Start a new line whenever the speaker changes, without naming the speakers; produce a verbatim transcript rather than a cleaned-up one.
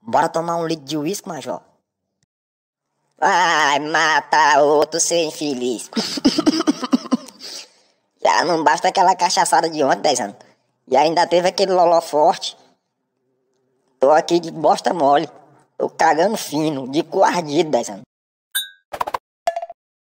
Bora tomar um litro de uísque, Major? Vai matar outro ser infeliz. Já não basta aquela cachaçada de ontem, dez anos. E ainda teve aquele loló forte. Tô aqui de bosta mole. Tô cagando fino, de cu ardido, dez anos.